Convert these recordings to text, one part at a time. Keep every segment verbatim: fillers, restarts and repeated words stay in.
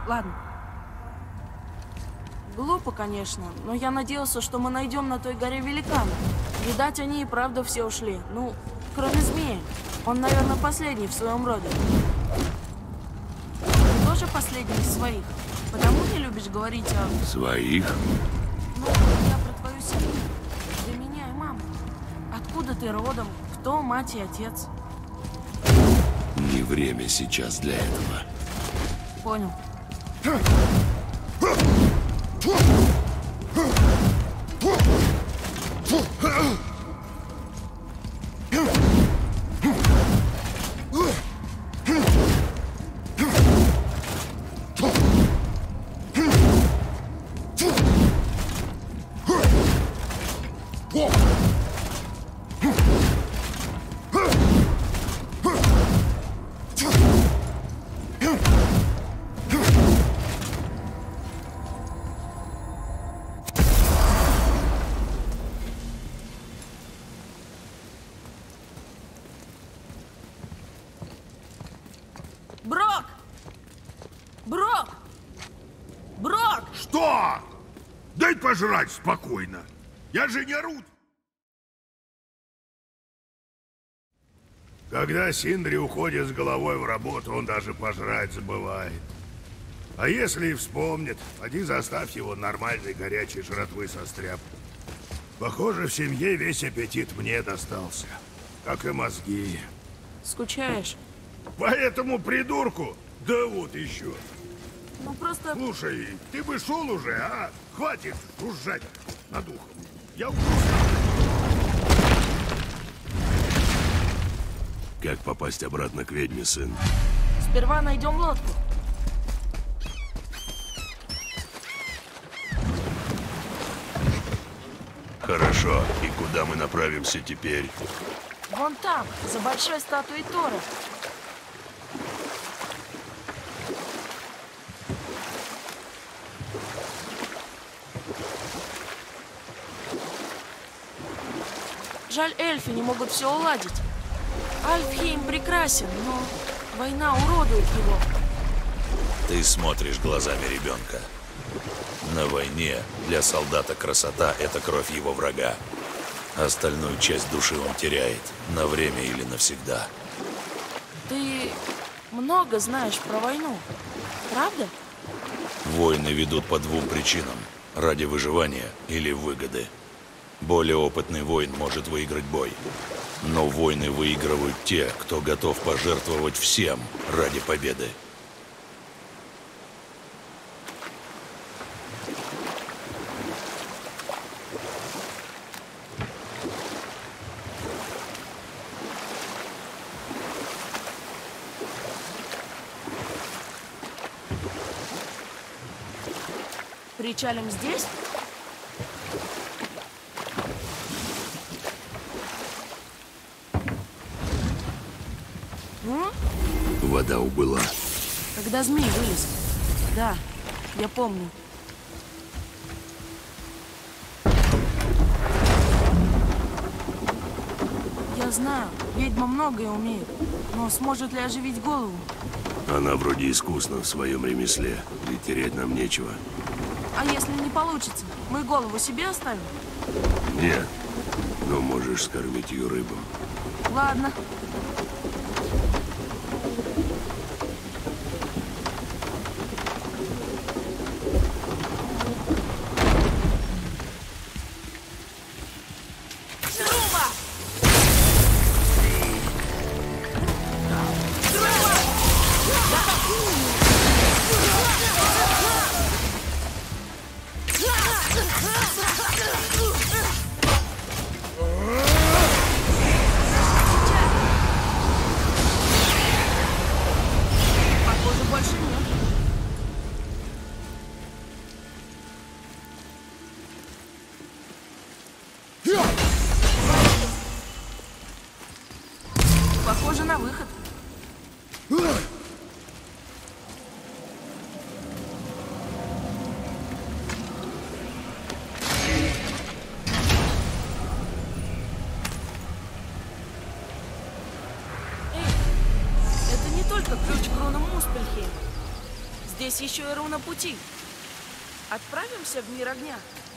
Ладно. Глупо, конечно, но я надеялся, что мы найдем на той горе великана. Видать, они и правда все ушли. Ну, кроме змея. Он, наверное, последний в своем роде. Ты тоже последний из своих? Потому не любишь говорить о... Своих? Ну, я про твою семью. Для меня и маму. Откуда ты родом? Кто мать и отец? Не время сейчас для этого. Понял. Брок! Брок! Брок! Что? Дай пожрать спокойно. Я же не орут. Когда Синдри уходит с головой в работу, он даже пожрать забывает. А если и вспомнит, поди заставь его нормальной горячей жратвы состряп. Похоже, в семье весь аппетит мне достался. Как и мозги. Скучаешь? По этому придурку? Да вот еще. Ну просто... Слушай, ты бы шел уже, а? Хватит жужжать над ухом. Я устал. Как попасть обратно к ведьме, сын? Сперва найдем лодку. Хорошо. И куда мы направимся теперь? Вон там, за большой статуей Тора. Жаль, эльфы не могут все уладить. Альфхейм прекрасен, но война уродует его. Ты смотришь глазами ребенка. На войне для солдата красота – это кровь его врага. Остальную часть души он теряет на время или навсегда. Ты много знаешь про войну, правда? Войны ведут по двум причинам – ради выживания или выгоды. Более опытный воин может выиграть бой. Но войны выигрывают те, кто готов пожертвовать всем ради победы. Причалим здесь? М? Вода убыла. Когда змей вылез. Да, я помню. Я знаю, ведьма многое умеет, но сможет ли оживить голову? Она вроде искусна в своем ремесле, и терять нам нечего. А если не получится, мы голову себе оставим? Нет, но можешь скормить ее рыбам. Ладно. Похоже, больше нет. Похоже на выход. Здесь еще и руна пути. Отправимся в мир огня.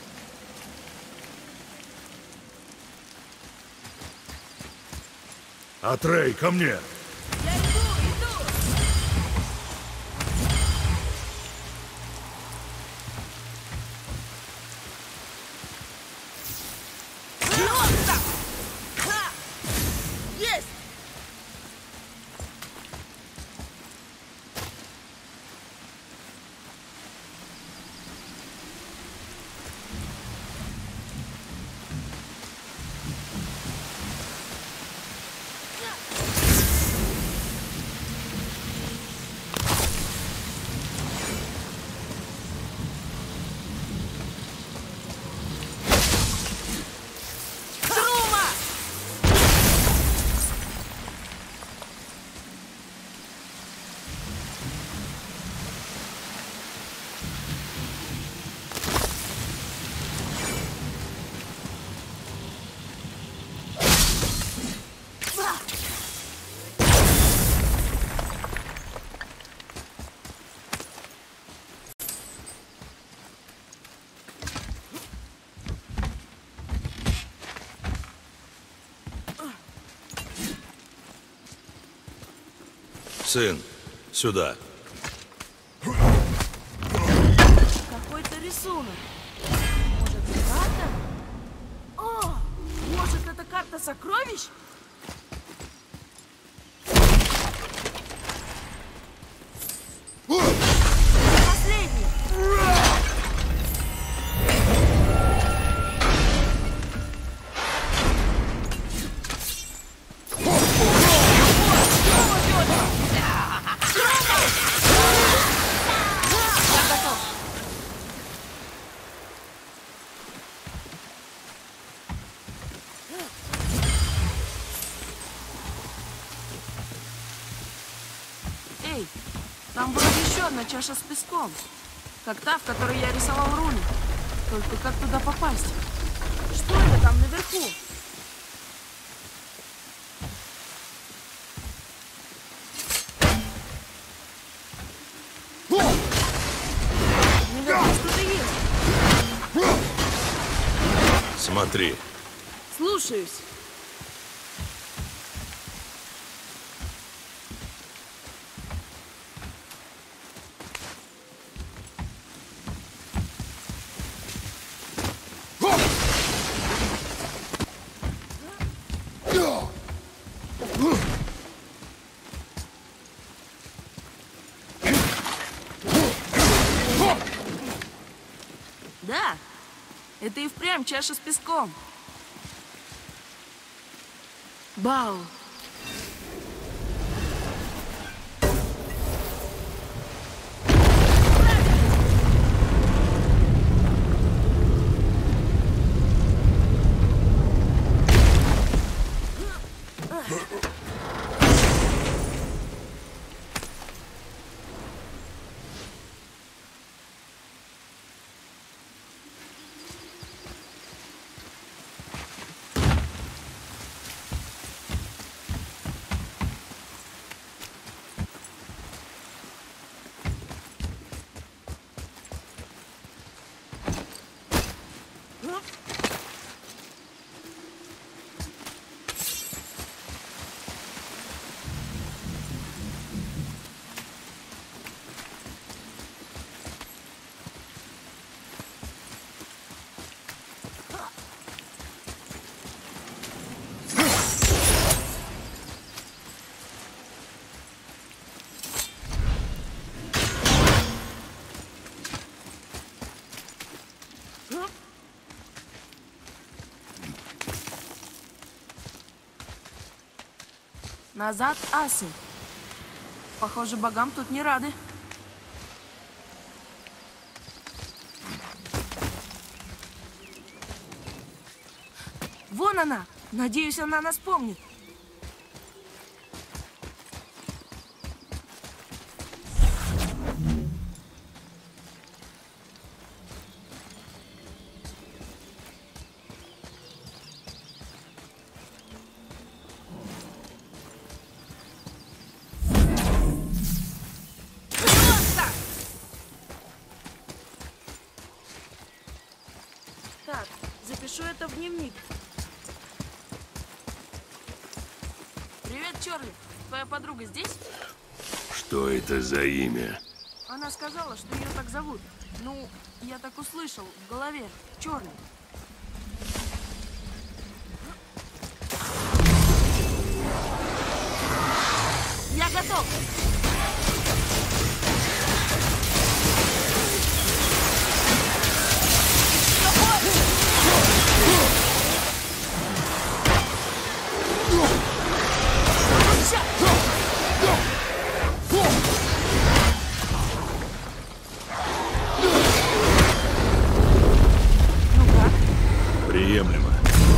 Атрей, ко мне! Я иду, иду! Вот так! Ха! Есть! Сын, сюда. Какой-то рисунок. Может, карта? О, может, это карта сокровищ? Последний. Эй, там была еще одна чаша с песком. Как та, в которой я рисовал руны. Только как туда попасть? Что это там наверху? Наверху что-то есть. Смотри. Слушаюсь. Да, это и впрямь чаша с песком. Бау. Назад, асы. Похоже, богам тут не рады. Вон она! Надеюсь, она нас помнит. Запишу это в дневник. Привет, Чарли. Твоя подруга здесь? Что это за имя? Она сказала, что ее так зовут. Ну, я так услышал в голове. Чарли. Я готов. Приемлемо.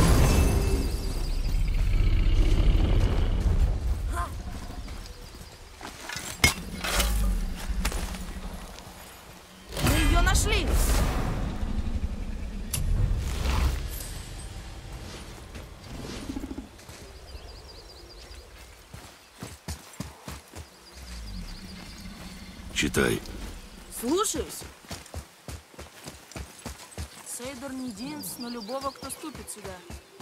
Мы ее нашли. Читай. Слушаюсь. Сейдор не динс на любого, кто ступит сюда.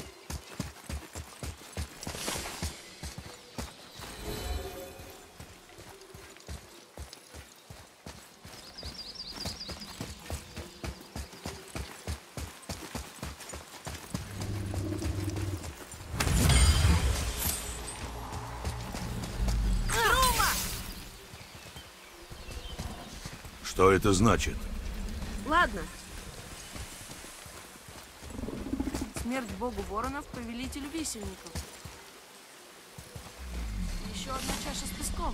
Что это значит? Ладно. Смерть богу воронов, повелителю висельников. Еще одна чаша с песком.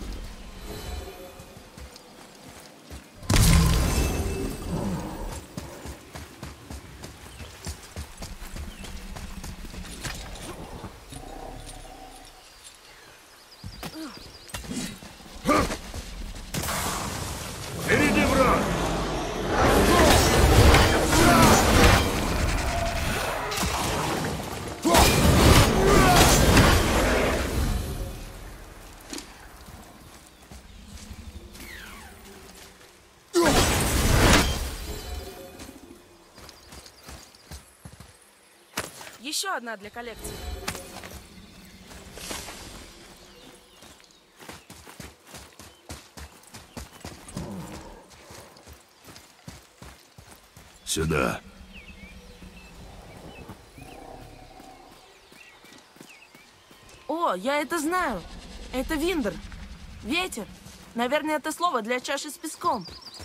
Впереди враг! Еще одна для коллекции. Сюда. О, я это знаю. Это Виндер. Ветер. Наверное, это слово для чаши с песком.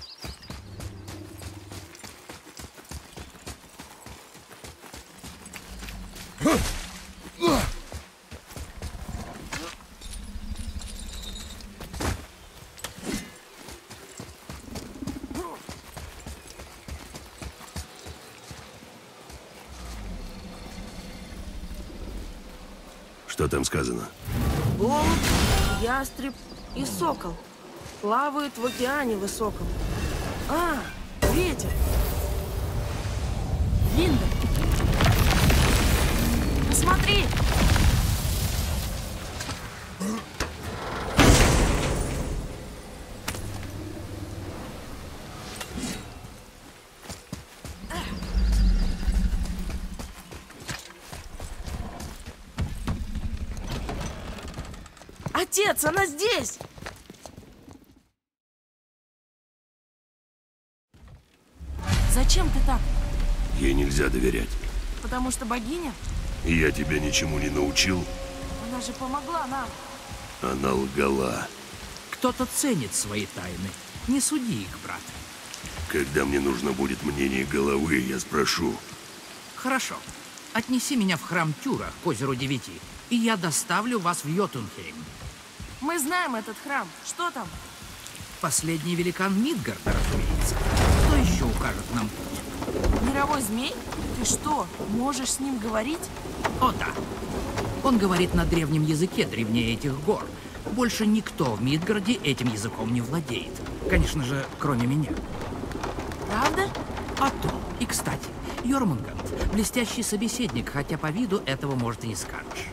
Что там сказано? Голубь, ястреб и сокол плавают в океане высоком. А, ветер. Виндер. Смотри! Отец, она здесь! Зачем ты так? Ей нельзя доверять. Потому что богиня? И я тебя ничему не научил. Она же помогла нам. Она лгала. Кто-то ценит свои тайны. Не суди их, брат. Когда мне нужно будет мнение головы, я спрошу. Хорошо. Отнеси меня в храм Тюра к озеру Девяти, и я доставлю вас в Йотунхейм. Мы знаем этот храм. Что там? Последний великан Мидгарда, разумеется. Кто еще укажет нам путь? Мировой змей? Ты что, можешь с ним говорить? О, да. Он говорит на древнем языке, древнее этих гор. Больше никто в Мидгарде этим языком не владеет. Конечно же, кроме меня. Правда? А то. И, кстати, Йормунганд — блестящий собеседник, хотя по виду этого, может, и не скажешь.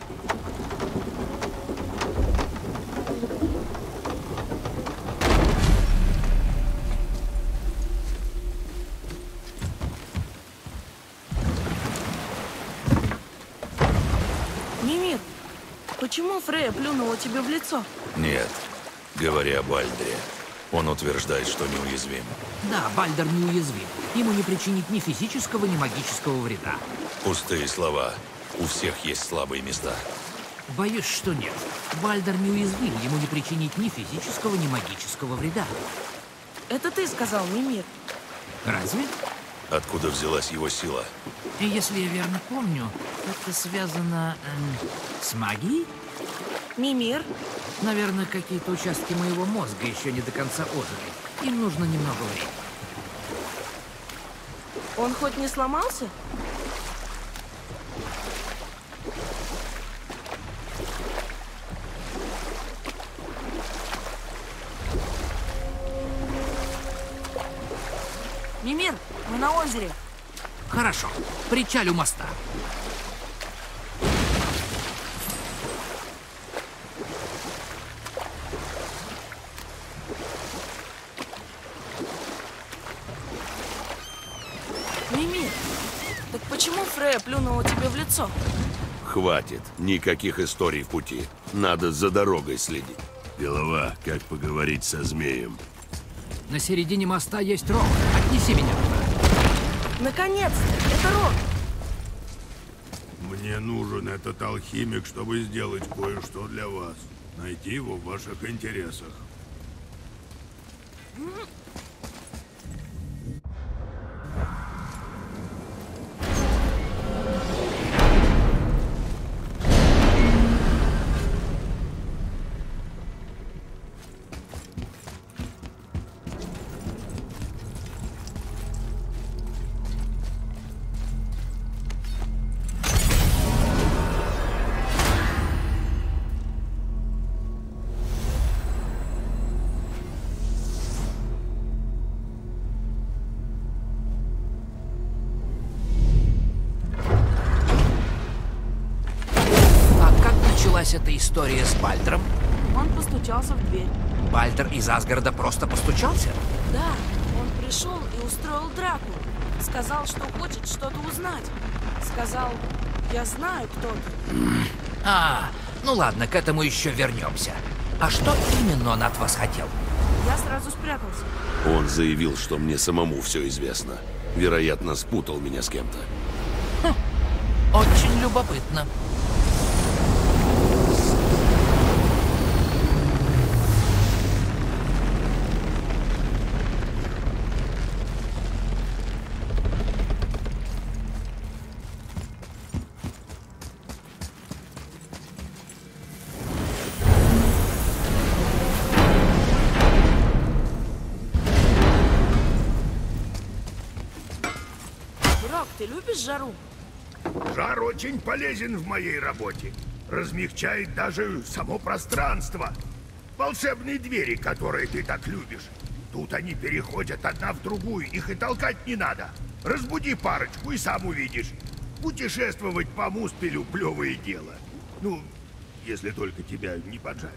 почему Фрея плюнула тебе в лицо? Нет, говоря о Бальдре, он утверждает, что неуязвим. Да, Бальдер неуязвим. Ему не причинить ни физического, ни магического вреда. Пустые слова. У всех есть слабые места. Боюсь, что нет. Бальдер неуязвим. Ему не причинить ни физического, ни магического вреда. Это ты сказал, Мимир. Разве? Откуда взялась его сила? И если я верно помню, это связано эм, с магией? Мимир? Наверное, какие-то участки моего мозга еще не до конца ожили. Им нужно немного времени. Он хоть не сломался? Мимир, мы на озере. Хорошо. Причаль у моста. Мимир, так почему Фрея плюнула тебе в лицо? Хватит. Никаких историй в пути. Надо за дорогой следить. Голова, как поговорить со змеем? На середине моста есть рог. Отнеси меня туда. Наконец-то! Это Рок! Мне нужен этот алхимик, чтобы сделать кое-что для вас. Найти его в ваших интересах. Эта история с Бальдром? Он постучался в дверь. Бальдр из Асгарда просто постучался? Да, он пришел и устроил драку. Сказал, что хочет что-то узнать. Сказал, я знаю, кто ты. А, ну ладно, к этому еще вернемся. А что именно он от вас хотел? Я сразу спрятался. Он заявил, что мне самому все известно. Вероятно, спутал меня с кем-то. Хм, очень любопытно. Ты любишь жару? Жар очень полезен в моей работе. Размягчает даже само пространство. Волшебные двери, которые ты так любишь. Тут они переходят одна в другую, их и толкать не надо. Разбуди парочку и сам увидишь. Путешествовать по Муспелю — плевое дело. Ну, если только тебя не поджарят.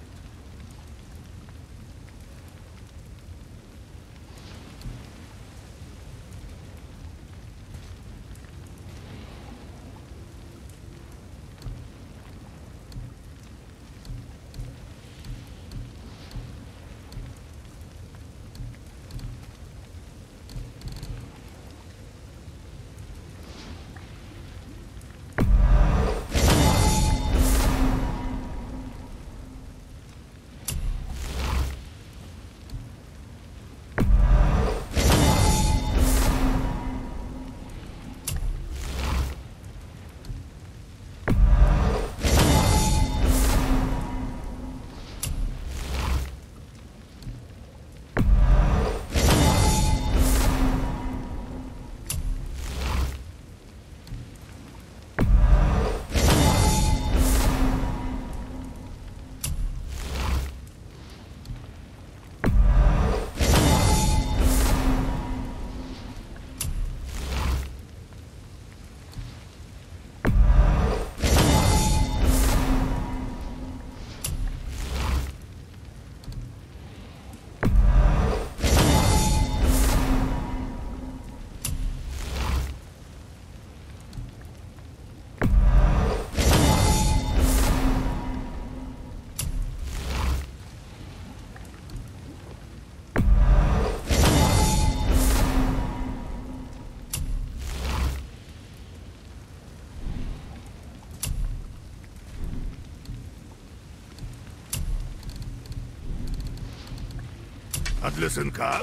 А для сынка?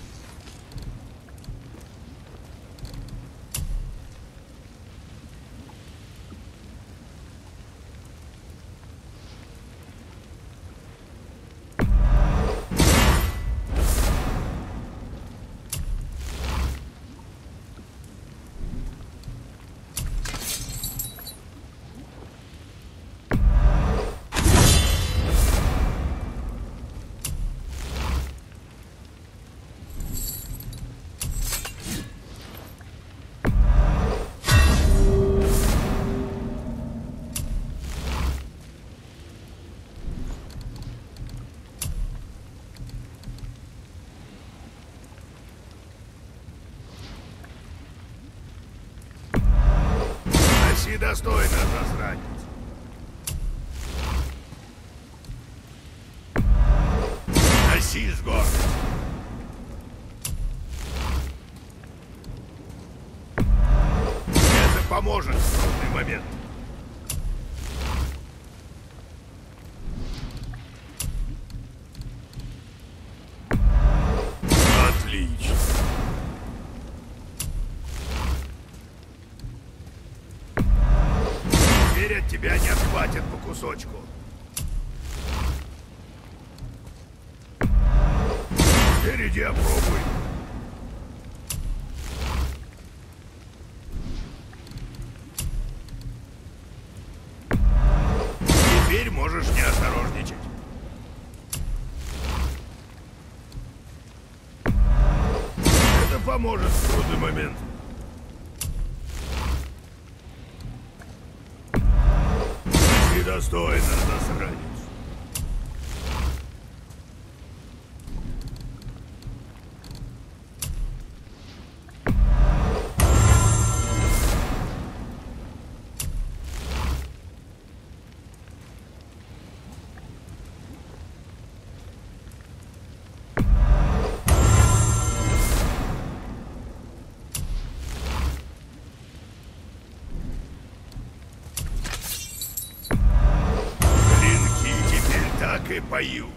Достойно, засранец. Носи с гордостью. Это поможет в трудный момент. Отлично. От тебя не отхватят по кусочку. Впереди опробуй. Теперь можешь не осторожничать. Это поможет в трудный момент. Достойно, засранец. И поют.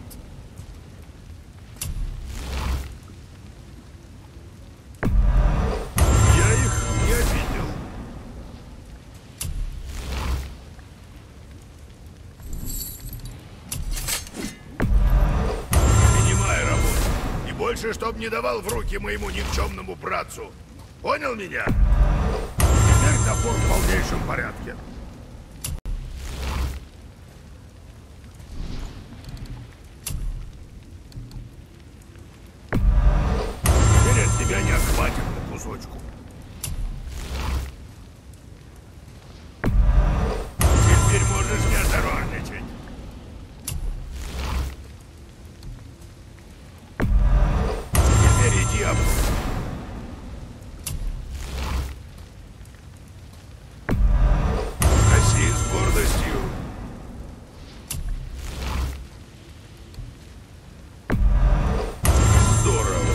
Я их не обидел. Принимай работу. И больше, чтоб не давал в руки моему никчемному братцу. Понял меня? Теперь топор в полнейшем порядке. Тебя не отхватит по кусочку. Теперь можешь не осторожничать. Теперь иди обратно. Носи с гордостью. Здорово.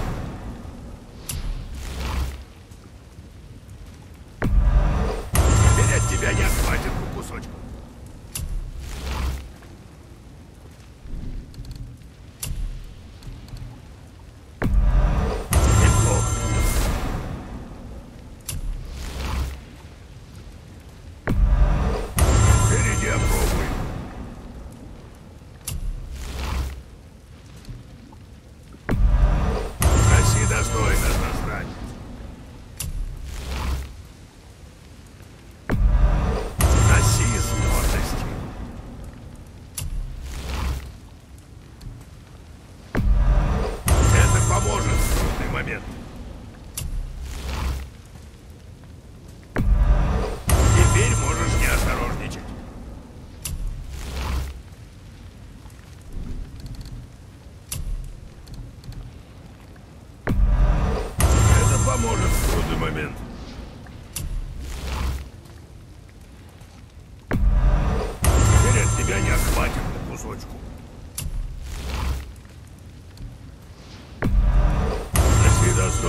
Тебя не отхватит по кусочку. Неплохо. Впереди опробуй. Носи достойно, засранец. Поможет в трудный момент. Теперь можешь не осторожничать. Это поможет в трудный момент. Теперь от тебя не отхватит по кусочку. Достойно.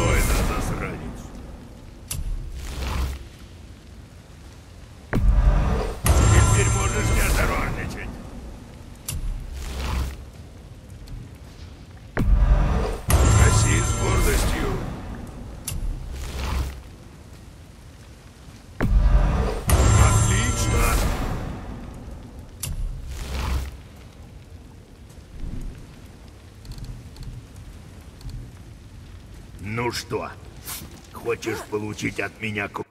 Ну что, хочешь получить от меня ку...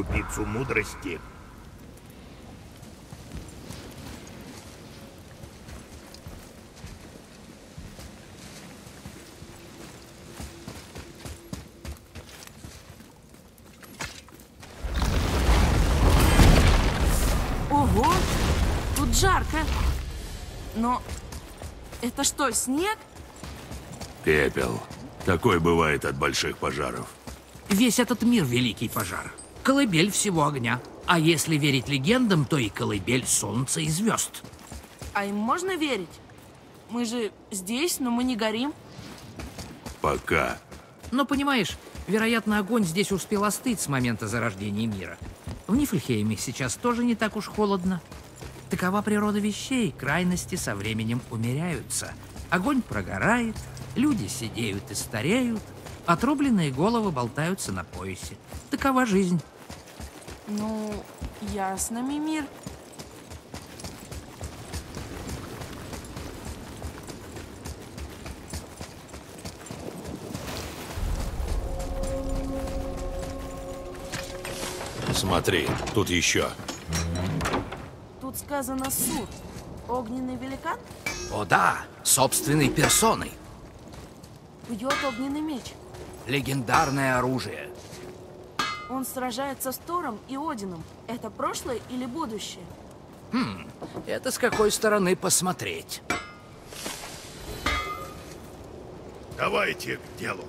крупицу мудрости. Ого, тут жарко. Но это что, снег? Пепел. Такой бывает от больших пожаров. Весь этот мир — великий пожар. Колыбель всего огня. А если верить легендам, то и колыбель солнца и звезд. А им можно верить? Мы же здесь, но мы не горим. Пока. Но понимаешь, вероятно, огонь здесь успел остыть с момента зарождения мира. В Нифльхейме сейчас тоже не так уж холодно. Такова природа вещей, крайности со временем умеряются. Огонь прогорает, люди седеют и стареют, отрубленные головы болтаются на поясе. Такова жизнь. Ну, ясно, Мимир. Смотри, тут еще. Тут сказано Сур. Огненный великан? О да, собственной персоной. Бьет огненный меч. Легендарное оружие. Он сражается с Тором и Одином. Это прошлое или будущее? Хм, это с какой стороны посмотреть. Давайте к делу.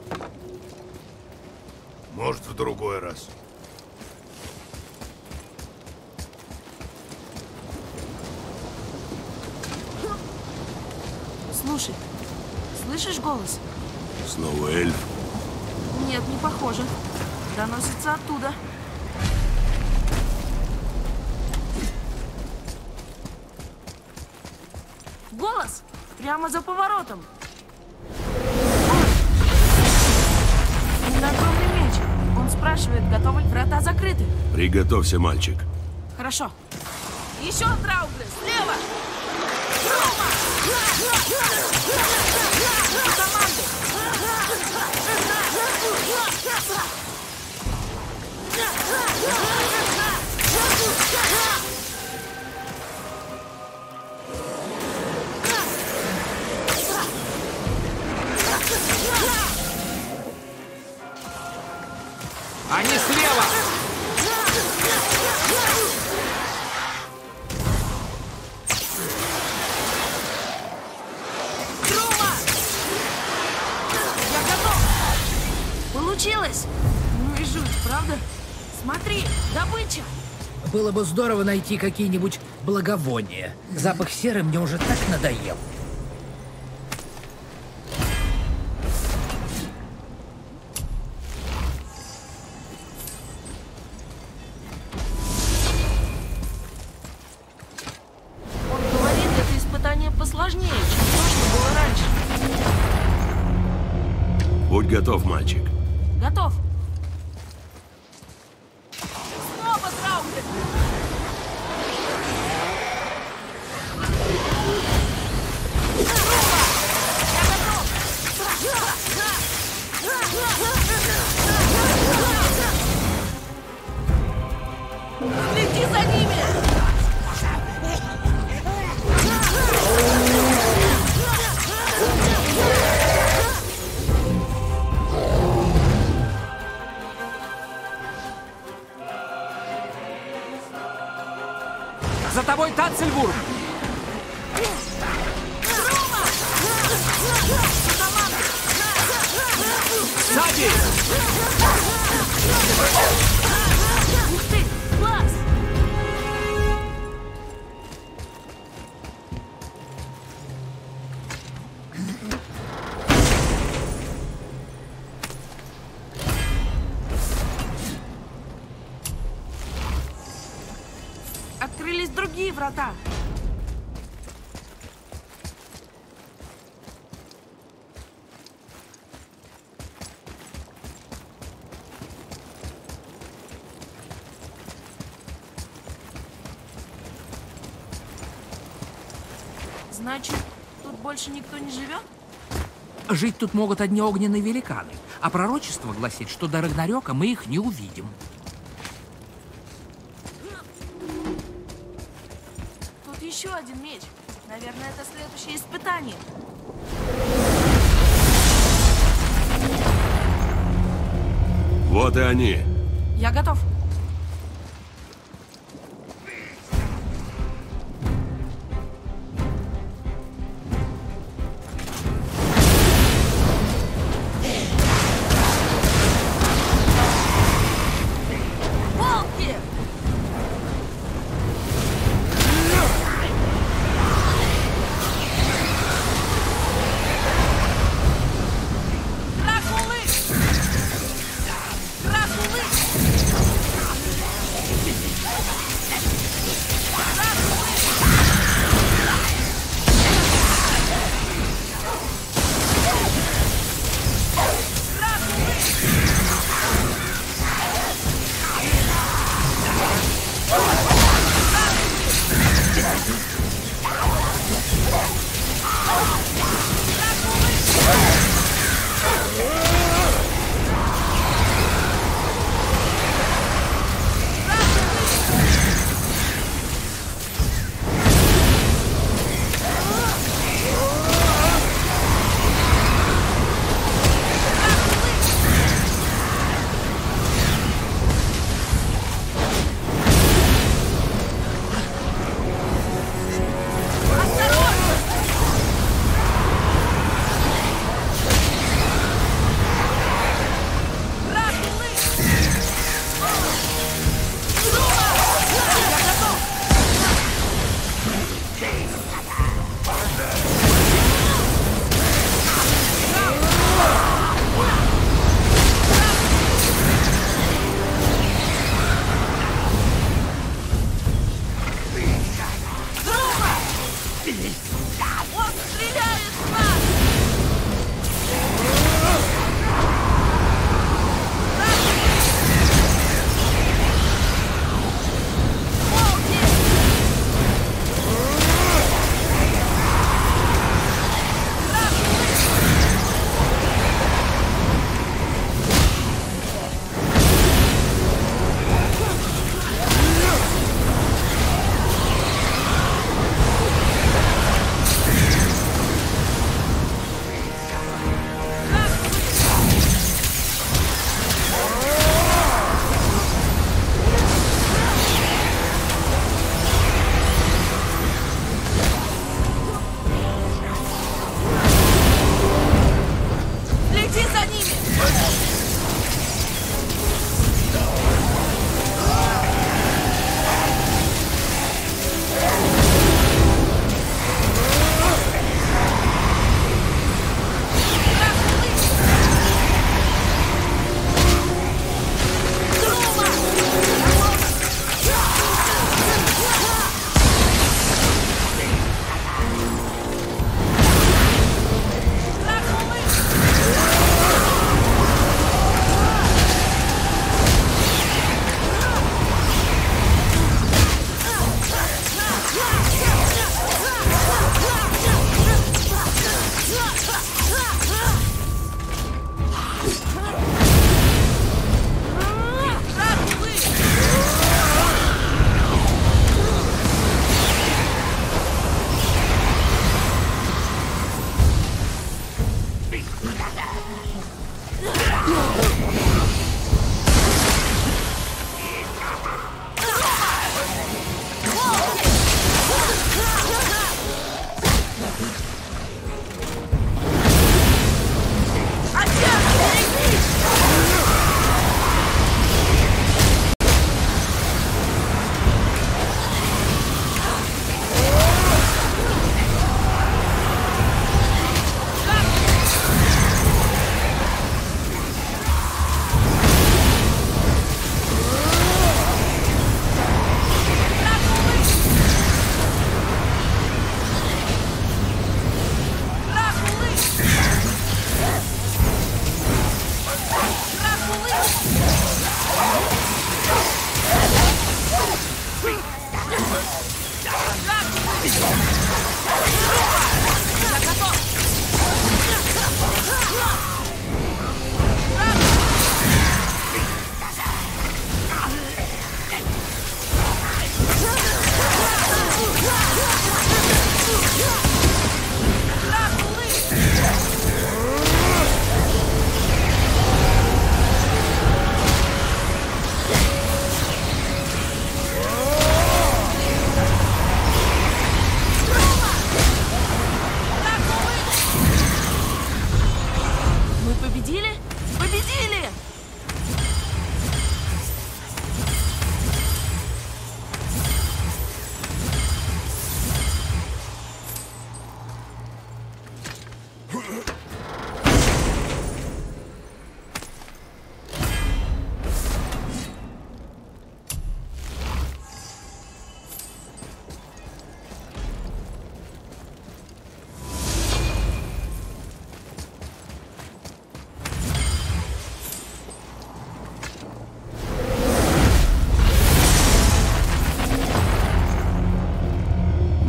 Может, в другой раз. Слушай, слышишь голос? Снова эльф. Нет, не похоже. Доносится оттуда. Голос! Прямо за поворотом. Огромный меч. Он спрашивает, готовы ли врата закрыты. Приготовься, мальчик. Хорошо. Еще Драуглы, слева! Команды! Они слева! Получилось! Ну и жуть, правда? Смотри, добыча! Было бы здорово найти какие-нибудь благовония. Запах серы мне уже так надоел. Он говорит, это испытание посложнее, чем то, что было раньше. Будь готов, мальчик. Готов. Снова Драуглы! Я готов! Следи за ними! За тобой, Тацельбург! Сзади! Ух ты! Класс! Открылись другие врата. Значит, тут больше никто не живет? Жить тут могут одни огненные великаны, а пророчество гласит, что до Рагнарёка мы их не увидим. еще один меч. Наверное, это следующее испытание. Вот и они. Я готов. Волки! Дракулы! Дракулы!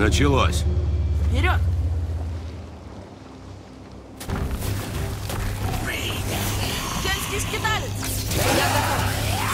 Началось. Вперед! Кельтский скиталец! Я готов!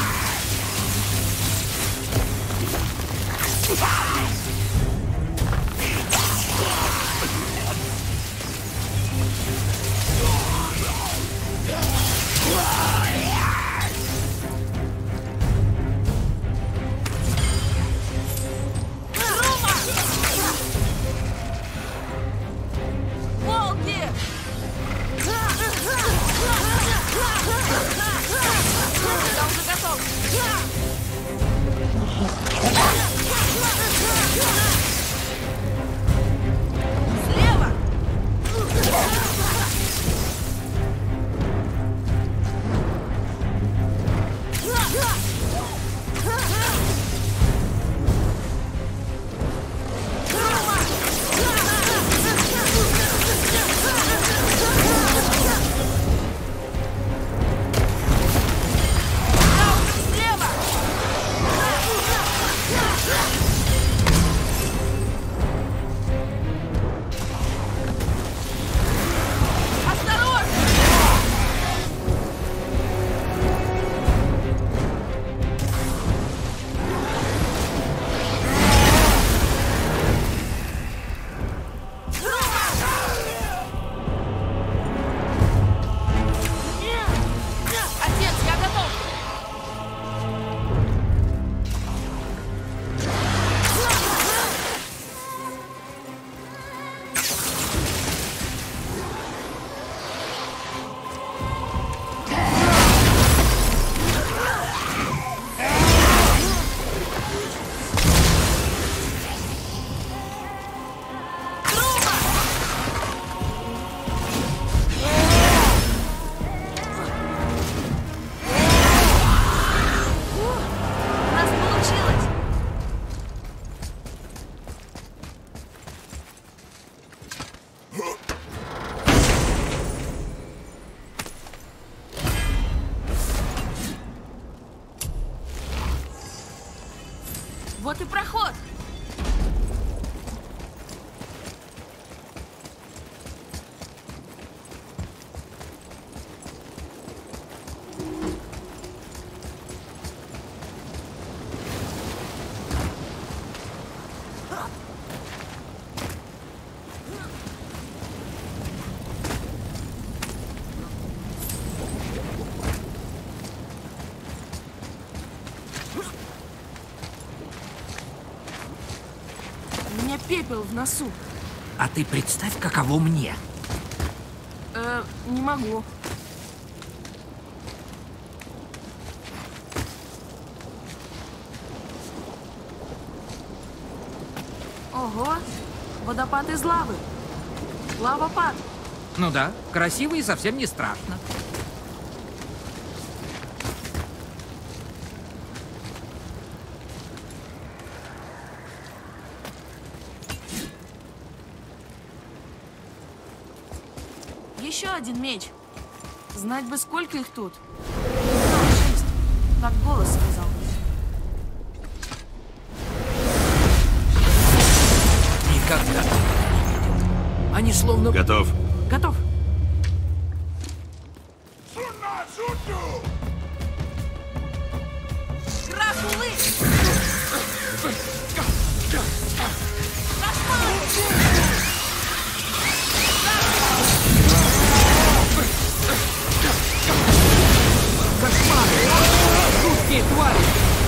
Вот и проход. У меня пепел в носу. А ты представь, каково мне. Э, не могу. Ого, водопад из лавы. Лавопад. Ну да, красиво и совсем не страшно. Еще один меч. Знать бы, сколько их тут. А, шесть. Так голос сказал. Никогда не видел. Они словно... Готов. Готов. Дракулы! Жуткие твари!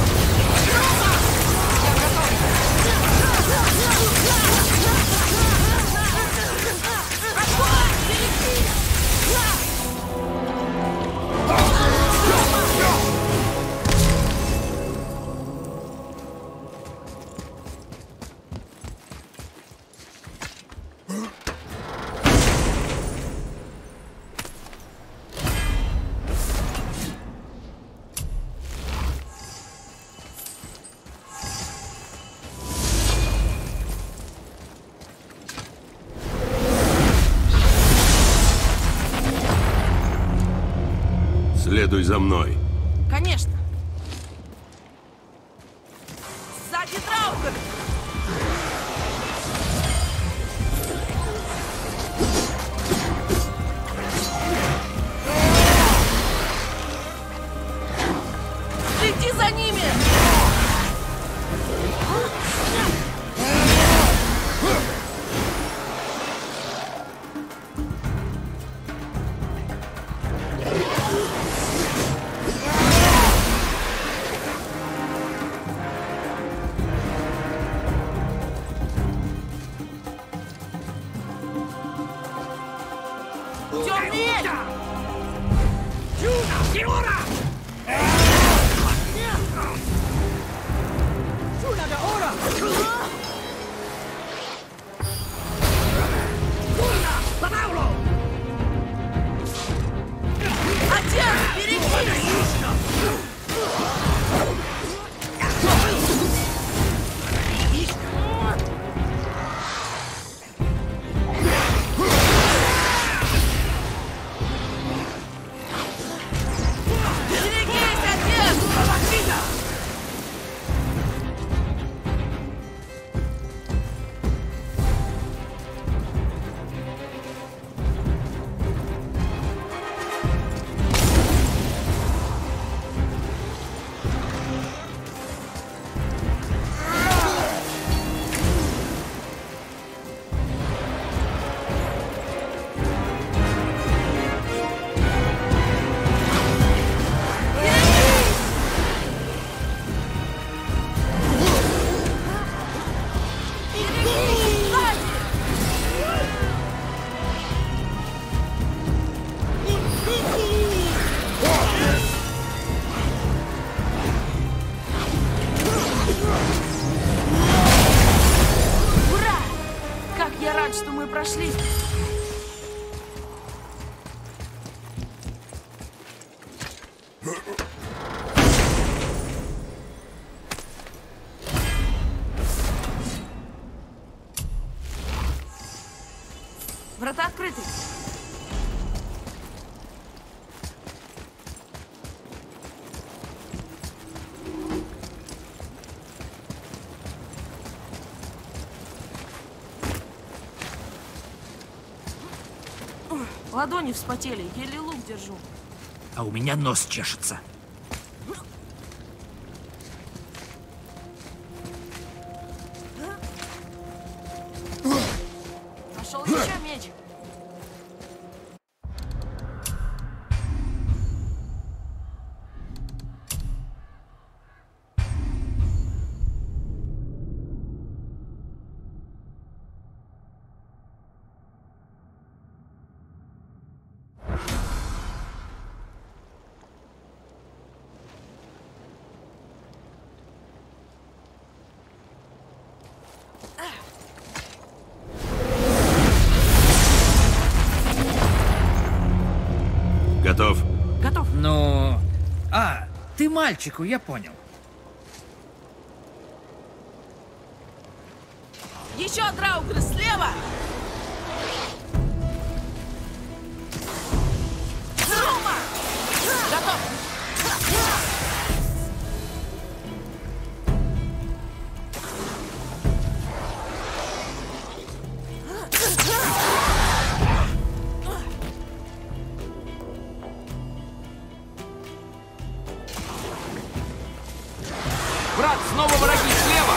Следуй за мной. Конечно. Сзади Траукер! прошли. Врата открыты. Ладони вспотели, еле лук держу. А у меня нос чешется. Нашел еще меч. Готов? Готов. Ну... А, ты мальчику, я понял. Еще Драугр слева. Зума! Готов. Брат, снова враги слева!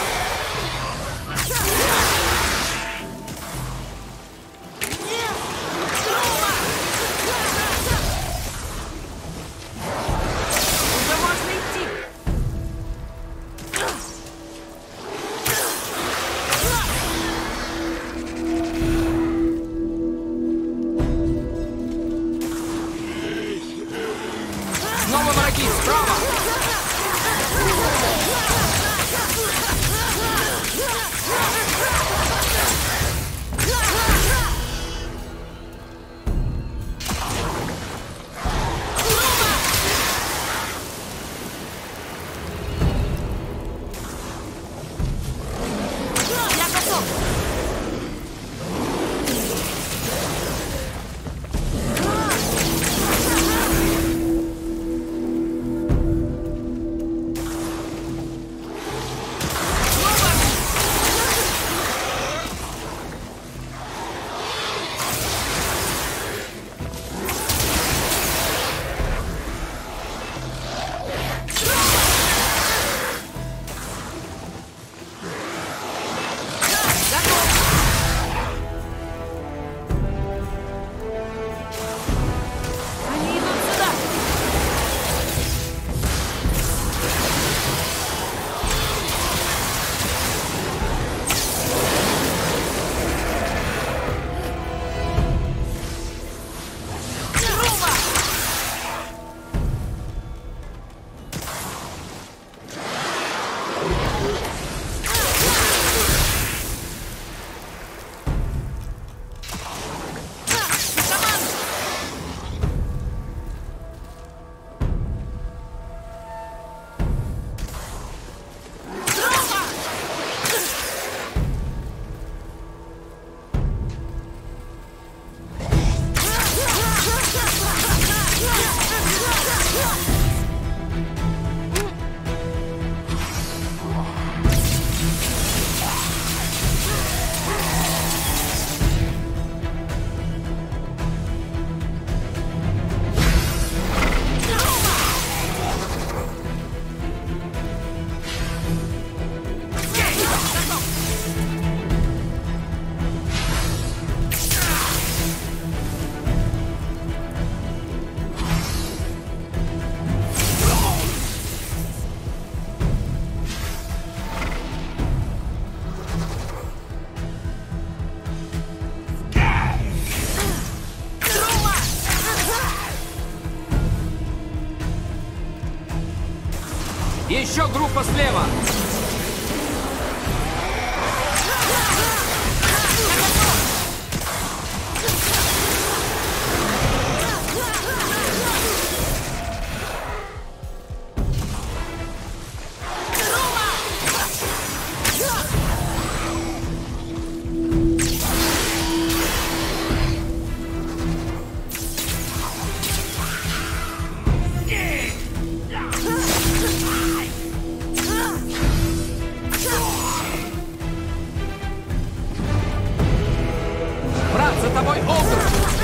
Уже можно идти. Снова враги справа! Я готов. Они идут сюда. Рума! Еще группа слева! тобой Огр!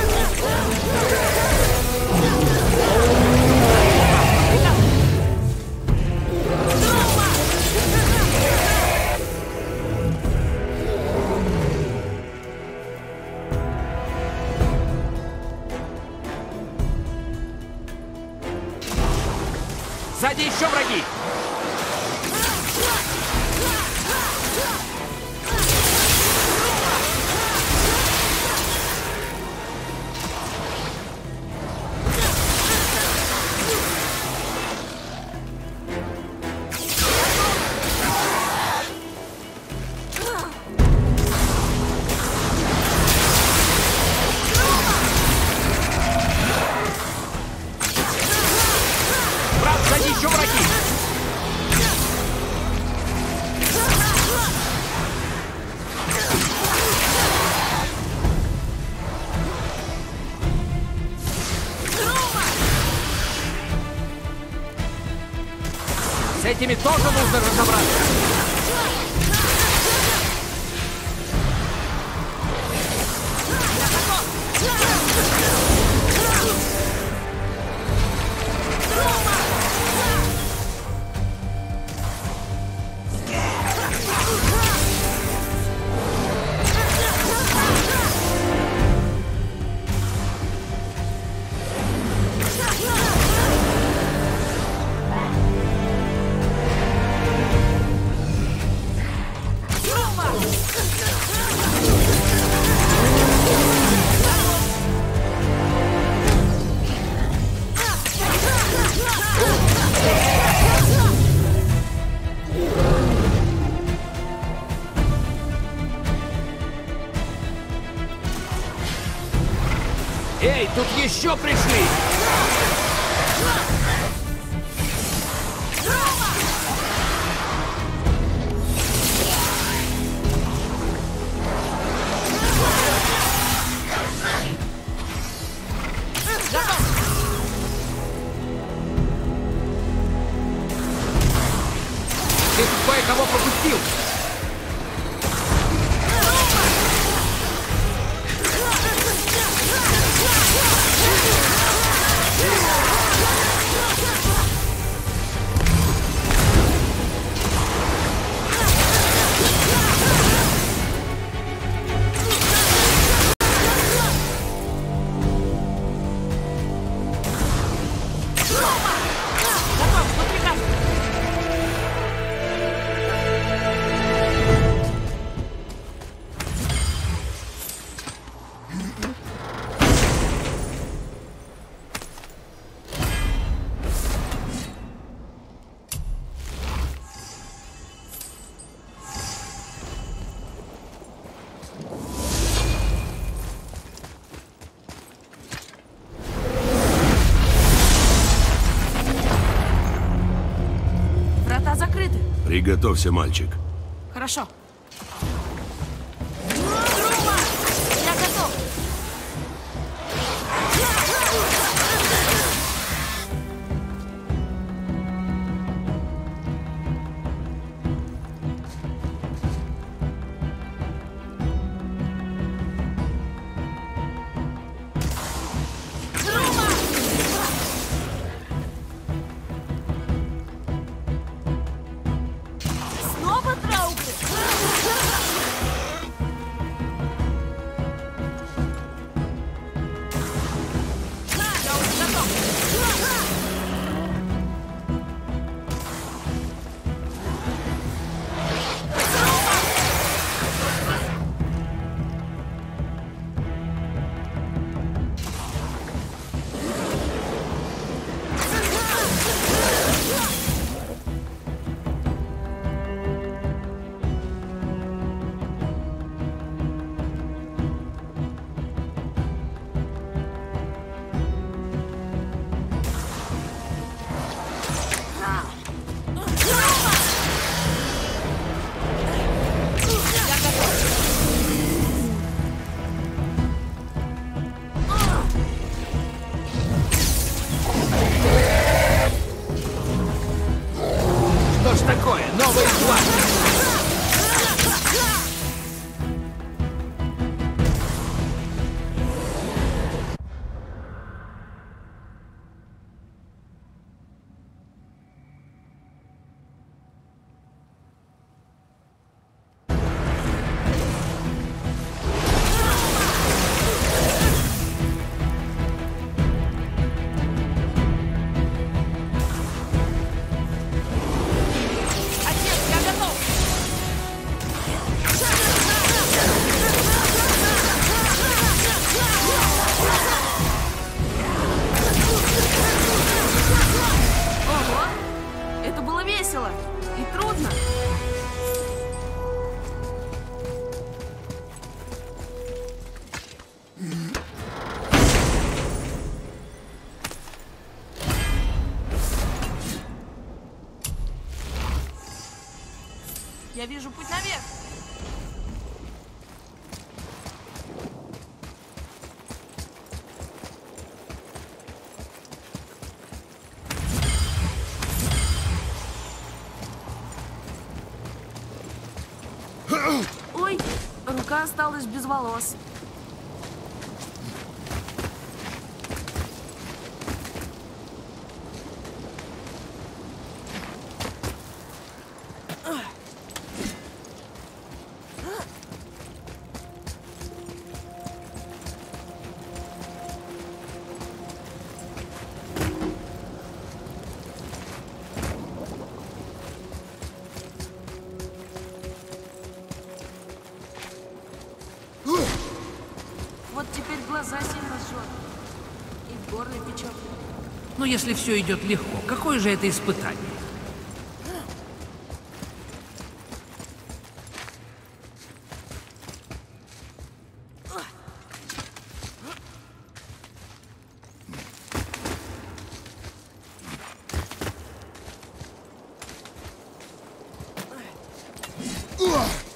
Сзади еще враги! Брат, сзади еще враги! С этими тоже нужно разобраться. Эй, тут еще пришли! Ты тут кое-кого пропустил! Врата закрыты. Приготовься, мальчик. Хорошо. Друма! Я готов. Снова Драугры? Я уже готов. Что ж такое? Новые твари! Ладно. Я вижу путь наверх. Ой, рука осталась без волос. Вот теперь глаза сильно жжет. И в горле печет. Но если все идет легко, какое же это испытание? Ugh!